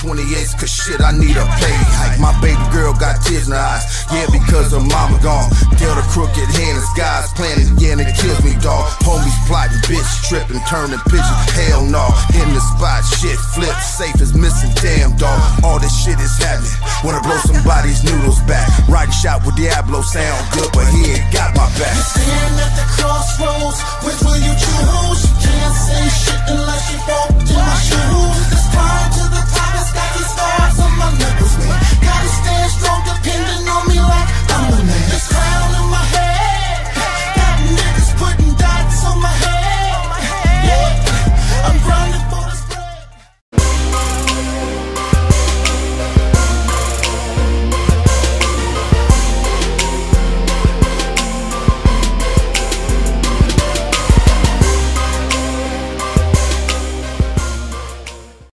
28s, cause shit, I need a pay hike. My baby girl got tears in her eyes, yeah, because her mama gone. Dealt a crooked hand, the sky's planning, yeah, and it kills me, dawg. Homies plotting, bitch tripping, turning pigeon, hell no. In the spot, shit flip, safe is missing, damn, dawg. All this shit is happening, wanna blow somebody's noodles back. Riding shot with Diablo, sound good, but he ain't got my back. You stand at the crossroads, which will you choose? You can't say shit unless you walk in my shoes. It's time to